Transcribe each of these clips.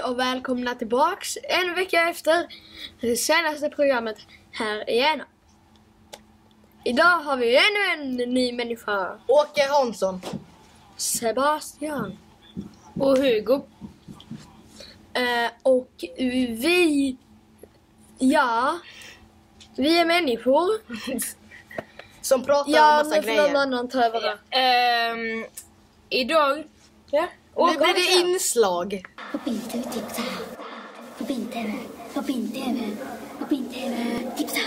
och välkomna tillbaks en vecka efter det senaste programmet här igen. Idag har vi ännu en ny människa. Åke Hansson, Sebastian och Hugo. Och vi är människor Som pratar om massa men grejer. någon annan tar över det. Idag nu blir det inslag. På Bin-TV tipsa. På Bin-TV. På Bin-TV. På Bin-TV tipsa.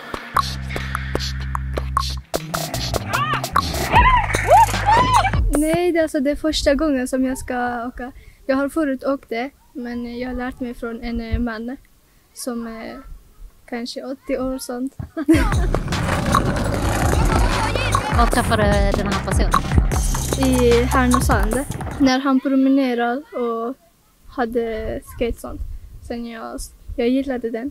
Nej, det är alltså det första gången som jag ska åka. Jag har förut åkt det, men jag har lärt mig från en man som är kanske 80 år sånt. Var träffade du den här personen? I Härnösand, när han promenerade och hade skate sånt. Sen jag gillade den.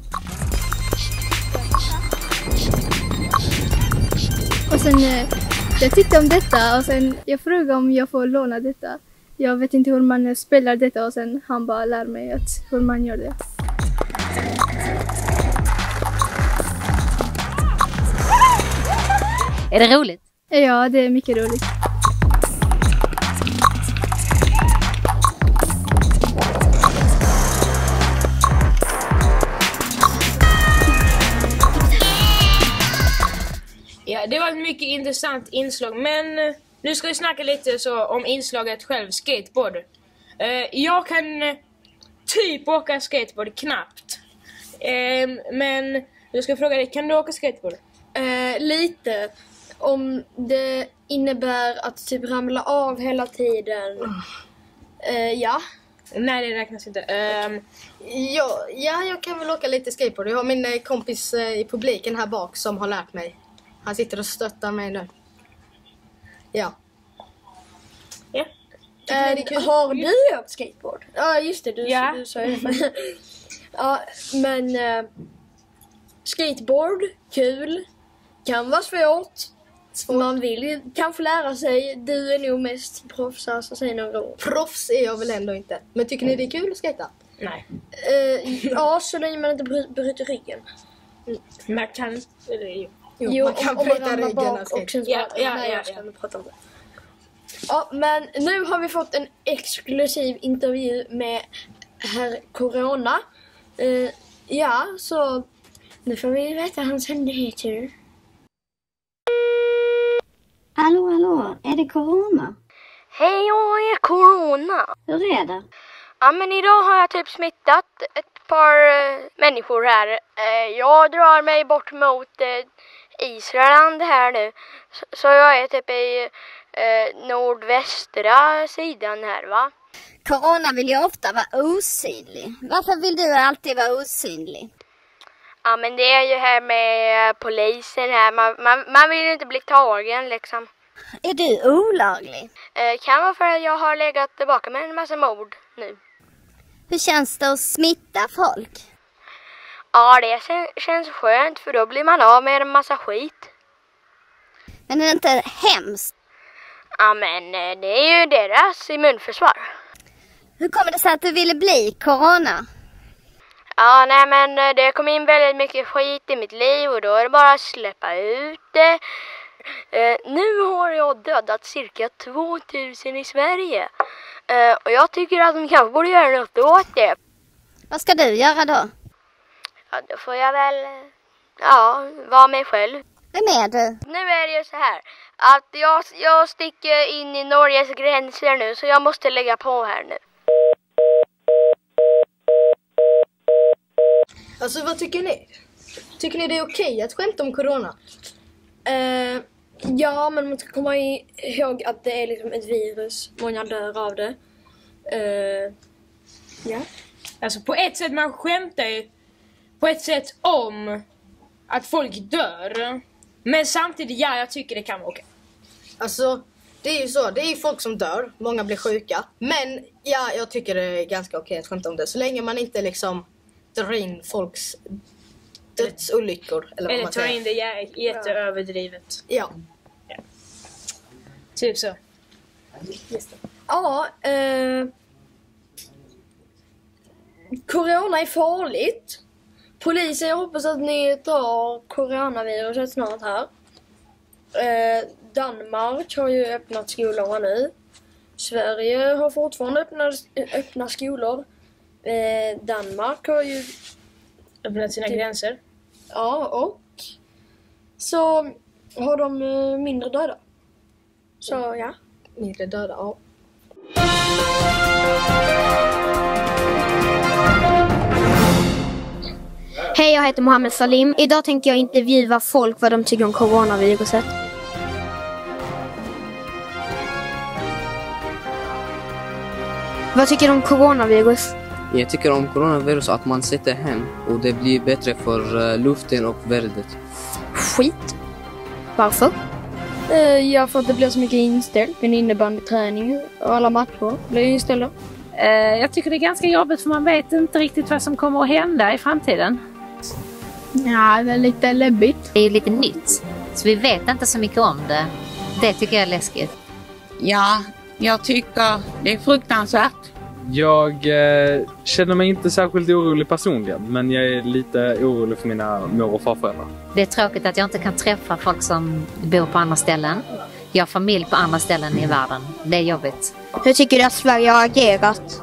Och sen jag tyckte om detta och sen jag frågade om jag får låna detta. Jag vet inte hur man spelar detta och sen han bara lär mig hur man gör det. Är det roligt? Ja, det är mycket roligt. Ja, det var ett mycket intressant inslag, men nu ska vi snacka lite så om inslaget själv, skateboard. Jag kan typ åka skateboard, knappt. Men jag ska fråga dig, kan du åka skateboard? Lite. Om det innebär att typ ramla av hela tiden. Ja. Nej, det räknas inte. Jag kan väl åka lite skateboard. Jag har min kompis i publiken här bak som har lärt mig. Han sitter och stöttar mig nu. Ja. Ja. Har du åkt skateboard? Ja, just det. Du sa det. Ja, men skateboard, kul. Kan vara svårt. Man vill ju kanske lära sig. Du är nog mest proffs, alltså säg några ord. Proffs är jag väl ändå inte. Men tycker ni det är kul att skata? Nej. Ja, så länge man inte bryter ryggen. Man kan... Jo, man kan om bryta man ryggen bak och skate. och sen Ja. prata om det. Ja, men nu har vi fått en exklusiv intervju med herr Corona. Så nu får vi veta hans hemligheter. Hallå, är det corona? Hej, jag är Corona. Hur är det? Ja, men idag har jag typ smittat ett par människor här. Jag drar mig bort mot Israel här nu. Så jag är typ i nordvästra sidan här, va? Corona vill ju ofta vara osynlig. Varför vill du alltid vara osynlig? Ja, men det är ju här med polisen här. Man vill ju inte bli tagen liksom. Är du olaglig? Kan vara för att jag har legat tillbaka med en massa mord nu. Hur känns det att smitta folk? Ja, det känns skönt för då blir man av med en massa skit. Men är det inte hemskt? Ja, men det är ju deras immunförsvar. Hur kommer det sig att du ville bli corona? Ja, nej men det kom in väldigt mycket skit i mitt liv och då är det bara att släppa ut det. Nu har jag dödat cirka 2000 i Sverige. Och jag tycker att de kanske borde göra något åt det. Vad ska du göra då? Ja, då får jag väl vara mig själv. Vem är du? Nu är det ju så här att jag sticker in i Norges gränser nu så jag måste lägga på här nu. Alltså vad tycker ni? Tycker ni det är okej att skämta om corona? Ja, men man ska komma ihåg att det är liksom ett virus. Många dör av det. Ja. Alltså på ett sätt man skämtar ju på ett sätt om att folk dör. Men samtidigt, jag tycker det kan vara okej. Alltså, det är ju så. Det är ju folk som dör. Många blir sjuka. Men jag tycker det är ganska okej att skämta om det. Så länge man inte liksom drar in folks dödsolyckor. Eller tar in det jätteöverdrivet. Ja. Typ så. Ja, corona är farligt. Polisen, jag hoppas att ni tar coronaviruset snart här. Danmark har ju öppnat skolorna nu. Sverige har fortfarande öppna skolor. Danmark har ju öppnat sina gränser. Ja, och så har de mindre döda. Så ja. Mindre döda, ja. Hej, jag heter Mohammed Salim. Idag tänker jag intervjua folk vad de tycker om coronaviruset. Vad tycker du om coronavirus? Jag tycker om coronavirus att man sitter hem och det blir bättre för luften och vädret. Skit. Varför? Ja, för att det blir så mycket inställt. En innebandyträning och alla matcher blir inställda. Jag tycker det är ganska jobbigt för man vet inte riktigt vad som kommer att hända i framtiden. Ja, det är lite läbbigt. Det är ju lite nytt, så vi vet inte så mycket om det. Det tycker jag är läskigt. Ja, jag tycker det är fruktansvärt. Jag känner mig inte särskilt orolig personligen, men jag är lite orolig för mina mor- och farföräldrar. Det är tråkigt att jag inte kan träffa folk som bor på andra ställen. Jag har familj på andra ställen i världen. Det är jobbigt. Hur tycker du att Sverige har agerat?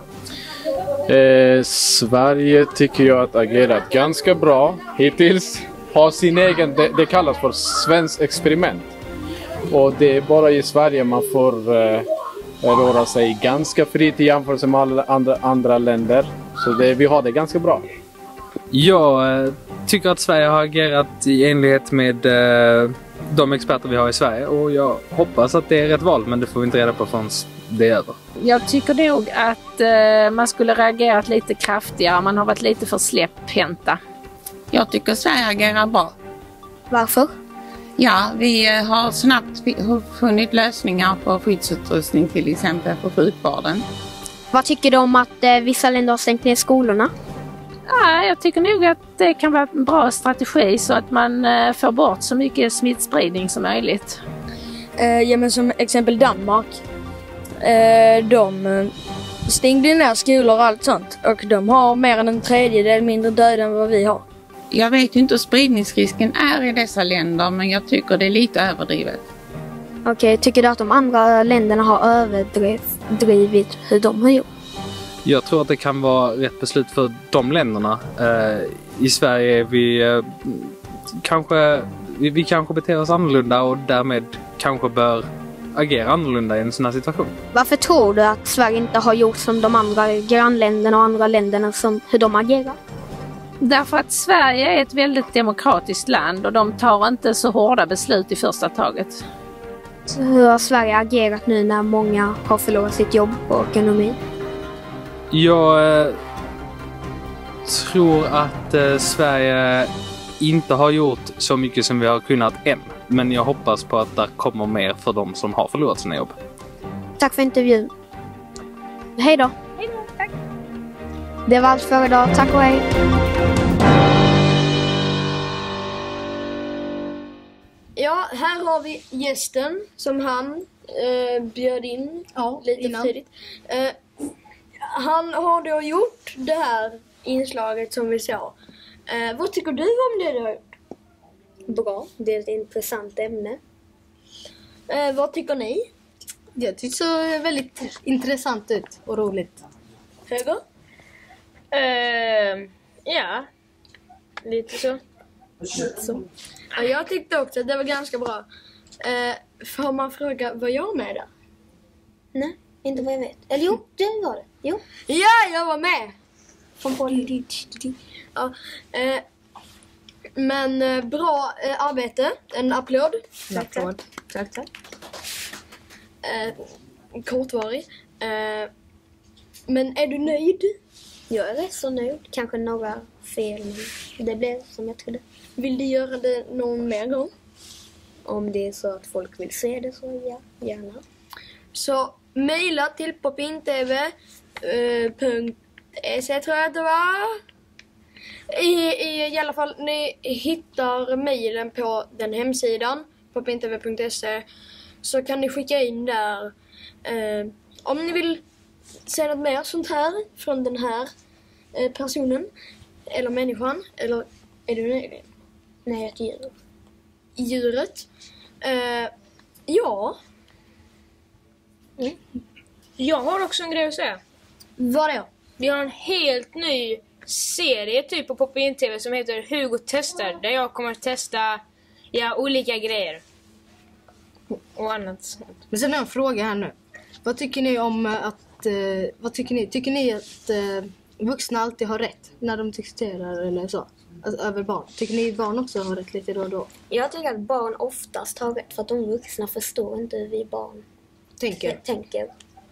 Sverige tycker jag att agerat ganska bra. Hittills har sin egen, det kallas för svensk experiment. Och det är bara i Sverige man får röra sig ganska fritt i jämförelse med alla andra länder. Så vi har det ganska bra. Jag tycker att Sverige har agerat i enlighet med de experter vi har i Sverige. Och jag hoppas att det är rätt val, men det får vi inte reda på förrän det är över. Jag tycker nog att man skulle reagerat lite kraftigare. Man har varit lite för släpphänta. Jag tycker Sverige agerar bra. Varför? Ja, vi har snabbt funnit lösningar på skyddsutrustning, till exempel för sjukvården. Vad tycker du om att vissa länder har stängt ner skolorna? Ja, jag tycker nog att det kan vara en bra strategi så att man får bort så mycket smittspridning som möjligt. Ja, men som exempel Danmark. De stängde ner skolor och allt sånt. Och de har mer än en tredjedel mindre död än vad vi har. Jag vet ju inte hur spridningsrisken är i dessa länder, men jag tycker det är lite överdrivet. Okej, tycker du att de andra länderna har överdrivit hur de har gjort? Jag tror att det kan vara rätt beslut för de länderna. I Sverige är vi kanske beter oss annorlunda och därmed kanske bör agera annorlunda i en sån här situation. Varför tror du att Sverige inte har gjort som de andra grannländerna och andra länderna som hur de agerar? Därför att Sverige är ett väldigt demokratiskt land och de tar inte så hårda beslut i första taget. Så hur har Sverige agerat nu när många har förlorat sitt jobb och ekonomi? Jag tror att Sverige inte har gjort så mycket som vi har kunnat än. Men jag hoppas på att det kommer mer för de som har förlorat sina jobb. Tack för intervjun. Hej då. Hej då, tack. Det var allt för idag. Tack och hej. Ja, här har vi gästen som han bjöd in lite tidigt. Han har då gjort det här inslaget som vi såg. Vad tycker du om det du har gjort? Bra, det är ett intressant ämne. Vad tycker ni? Det tycks så väldigt intressant ut och roligt. Höger? Ja, lite så. Ja, jag tyckte också att det var ganska bra. Får man fråga vad jag med där? Nej, inte vad jag vet. Eller jo, det var det. Jo. Ja, jag var med! Ja, men bra arbete. En applåd. Tack. Kortvarig. Men är du nöjd? Jag är rätt så nöjd. Kanske några fel, men det blev som jag trodde. Vill du göra det någon mer gång? Om det är så att folk vill se det så ja, gärna. Så mejla till popintv.se tror jag att det var. I alla fall, ni hittar mejlen på den hemsidan, popintv.se. Så kan ni skicka in där om ni vill se något mer sånt här från den här personen eller människan, eller är du en alien? Nej, ett djur. Djuret. Ja. Jag har också en grej att säga. Vad är det? Vi har en helt ny serie typ på Popin TV som heter Hugo testar. Där jag kommer att testa olika grejer. Och annat. Men sen har jag en fråga här nu. Vad tycker ni om att... Tycker ni att vuxna alltid har rätt när de diskuterar eller så? Alltså, över barn. Tycker ni barn också har rätt lite då och då? Jag tycker att barn oftast har rätt för att de vuxna förstår inte hur vi barn tänker.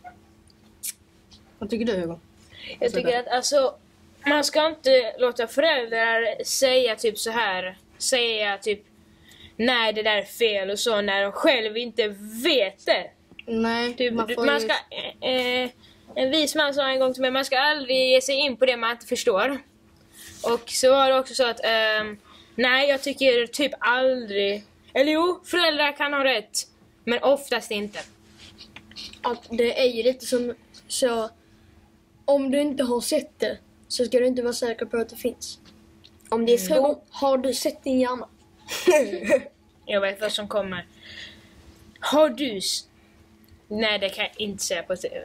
Vad tycker du, Hugo? Jag tycker att alltså, man ska inte låta föräldrar säga typ så här. Säga typ nej det där är fel och så när de själv inte vet det. Nej, typ, man ska en vis man sa en gång till mig, man ska aldrig ge sig in på det man inte förstår. Och så var det också så att nej, jag tycker typ aldrig, eller jo, föräldrar kan ha rätt, men oftast inte. Att det är ju lite som så, om du inte har sett det så ska du inte vara säker på att det finns. Om det är så, har du sett din hjärna? Jag vet vad som kommer. Har du... Nej, det kan jag inte säga på TV.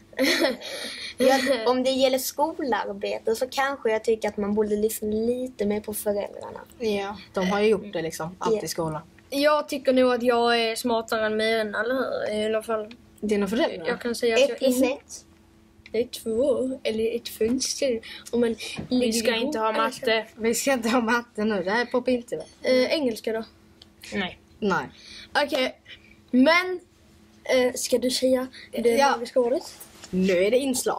Om det gäller skolarbete så kanske jag tycker att man borde lyssna lite mer på föräldrarna. Ja, de har ju gjort det liksom, allt i skolan. Jag tycker nog att jag är smartare än mina, eller hur? I alla fall. Dina föräldrar? Jag kan säga att 1 plus 1. Det är 2, eller ett fönster. Vi ska inte ha matte. Vi ska inte ha matte nu, det här är på inte. Engelska då? Nej. Okej, men ska du säga det magiska ordet? Nu är det inslag.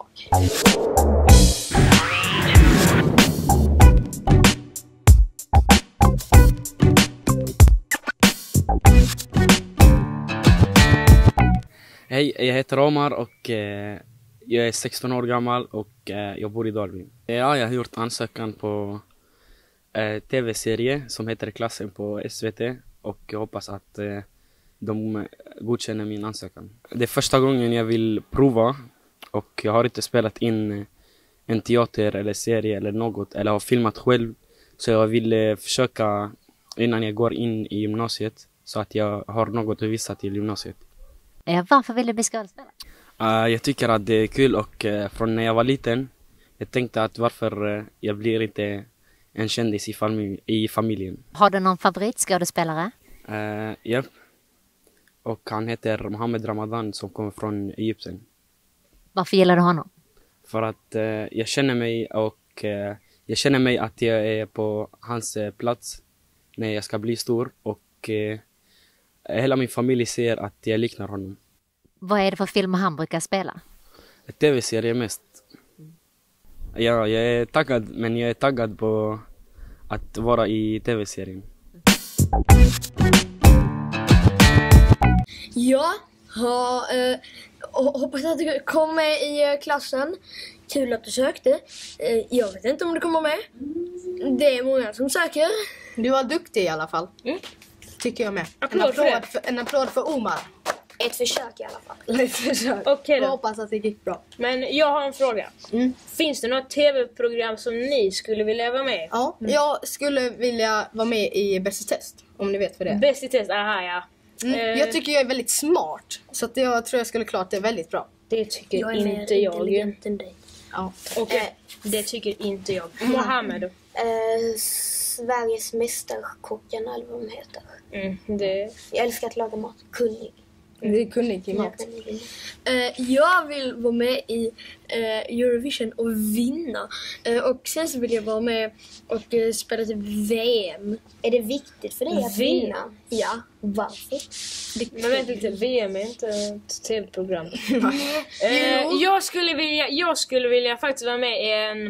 Hej, jag heter Omar och jag är 16 år gammal och jag bor i Dalby. Ja, jag har gjort ansökan på tv-serie som heter Klassen på SVT och jag hoppas att de godkänner min ansökan. Det är första gången jag vill prova och jag har inte spelat in en teater eller serie eller något eller har filmat själv, så jag vill försöka innan jag går in i gymnasiet så att jag har något att visa till gymnasiet. Varför vill du bli skådespelare? Jag tycker att det är kul och från när jag var liten jag tänkte att varför jag blir inte en kändis i familjen. Har du någon favoritskådespelare? Ja. Och han heter Mohammed Ramadan som kommer från Egypten. Varför gillar du honom? För att jag känner mig att jag är på hans plats när jag ska bli stor och hela min familj ser att jag liknar honom. Vad är det för filmer han brukar spela? TV-serie mest. Ja, jag är taggad, men jag är taggad på att vara i TV-serien. Ja, hoppas att du kom med i klassen. Kul att du sökte. Jag vet inte om du kommer med. Det är många som söker. Du var duktig i alla fall. Tycker jag med. En applåd för Omar. Ett försök i alla fall. Ett försök. Okej då. Jag hoppas att det gick bra. Men jag har en fråga. Finns det något tv-program som ni skulle vilja vara med? Ja, jag skulle vilja vara med i Bäst i test. Om ni vet vad det är. Bäst i test, aha ja. Jag tycker jag är väldigt smart. Så att jag tror jag skulle klart det väldigt bra. Det tycker jag är inte mer jag. intelligent än dig. Ja. Okej, det tycker inte jag. Mohammed. Sveriges mästerkocken eller vad de heter. Det... Jag älskar att laga mat. Kunnig. Det är kunnig i mat. Jag vill vara med i Eurovision och vinna. Och sen så vill jag vara med och spela till VM. Är det viktigt för dig att vinna? Ja. Varför? Men vänta lite, VM är inte ett tv-program. Jag skulle vilja faktiskt vara med i en...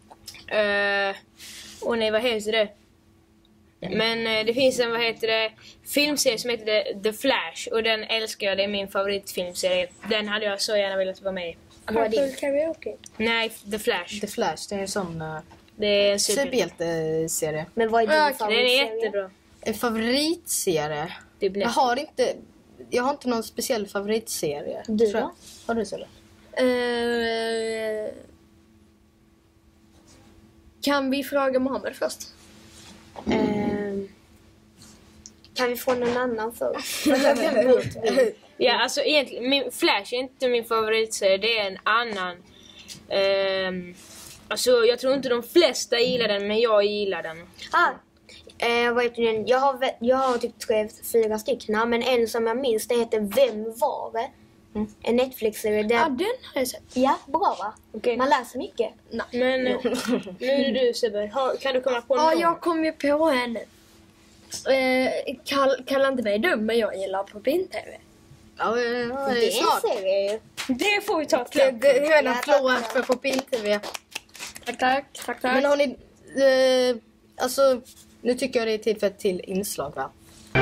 vad heter det? Men det finns en, filmserie som heter The Flash. Och den älskar jag, det är min favoritfilmserie. Den hade jag så gärna velat vara med i. Karaoke? Nej, The Flash. The Flash, det är en sån det är en superhjälteserie. Men vad är din favoritserie? Den är jättebra. En favoritserie? Jag har inte någon speciell favoritserie. Du då? Har du så? Kan vi fråga Mohammed först? Kan vi få någon annan först? Ja, alltså egentligen, Flash är inte min favoritserie, det är en annan. Alltså jag tror inte de flesta gillar den, men jag gillar den. Vad heter den? Jag har typ 4 stycken, men en som jag minns, det heter Vem var det? En Netflix-serie. Ja, den har jag sett. Ja, bra va? Okay. Man läser mycket. Nej. Men nu är det du, Sebbe. Kan du komma på någon? Ja, jag kom ju på henne. Kalla inte mig dum, men jag gillar på Pin-TV. Ja, det är snart. Serie. Det får vi ta det är en applåd för på Pin-TV. Tack. Men har ni... alltså, nu tycker jag det är tid för ett till inslag, va?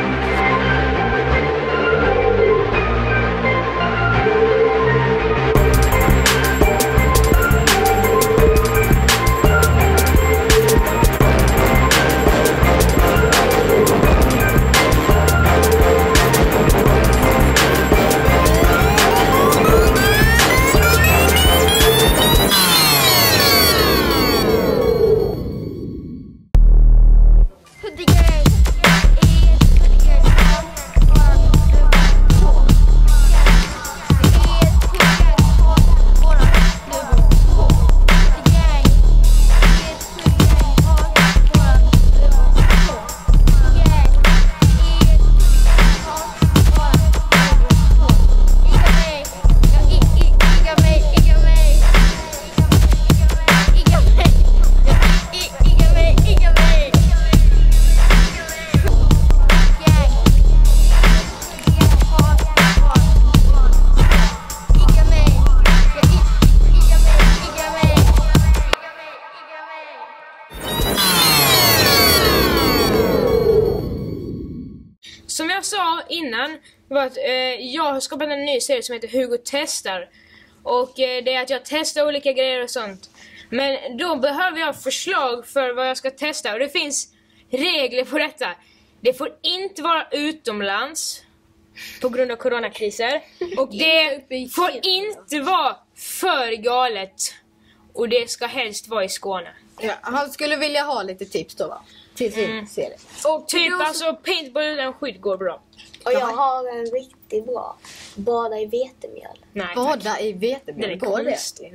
Som jag sa innan var att jag har skapat en ny serie som heter Hugo testar. Och det är att jag testar olika grejer och sånt. Men då behöver jag förslag för vad jag ska testa. Och det finns regler på detta. Det får inte vara utomlands på grund av coronakriser. Och det får inte vara för galet. Och det ska helst vara i Skåne. Ja, han skulle vilja ha lite tips då, va? Till sin serie. Och typ alltså paintball utan skydd går bra. Och jag har en riktigt bra. Bada i vetemjöl. Nej, bada i vetemjöl. Går det?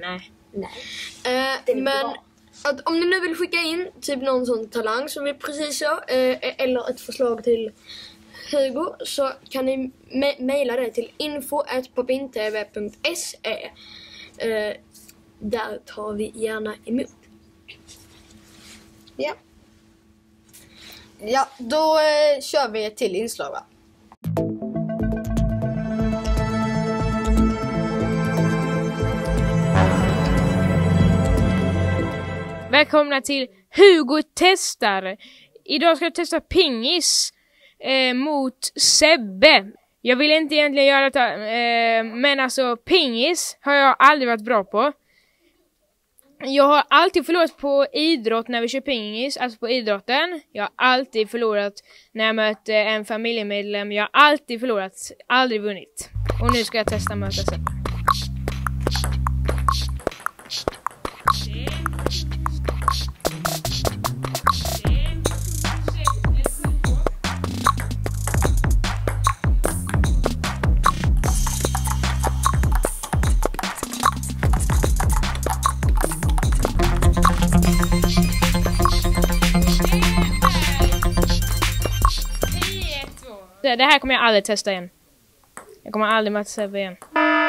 Nej. Men att om ni nu vill skicka in typ någon sån talang som vi precis sa, eller ett förslag till Hugo, så kan ni mejla det till info@popintv.se. Där tar vi gärna emot. Ja. Ja, då kör vi ett till inslag, va? Välkomna till Hugo testar. Idag ska jag testa pingis mot Sebbe. Jag vill inte egentligen göra detta, men alltså pingis har jag aldrig varit bra på. Jag har alltid förlorat på idrott när vi kör pingis, alltså på idrotten. Jag har alltid förlorat när jag möter en familjemedlem. Jag har alltid förlorat, aldrig vunnit. Och nu ska jag testa möta Sebbe. Det här kommer jag aldrig testa igen. Jag kommer aldrig möta Sebbe igen.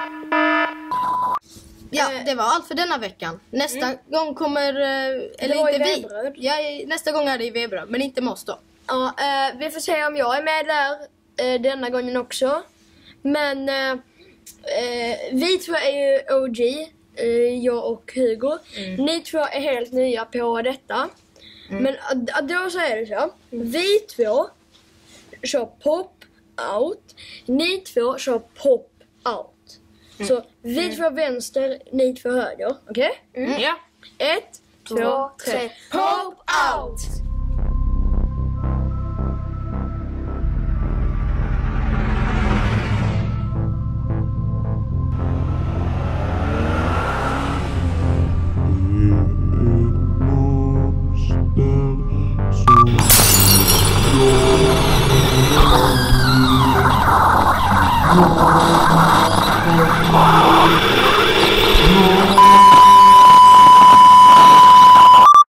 Ja, det var allt för denna veckan. Nästa gång kommer... eller inte vi. Ja, nästa gång är det i Veberöd, men inte med oss då. Ja, vi får se om jag är med där denna gången också. Men vi två är ju OG, jag och Hugo. Ni två är helt nya på detta. Men då så är det så. Vi två kör pop-out. Ni två kör pop-out. Så vi två vänster, ni två höger. Okej? Ja. 1, 2, 3. Pop-out!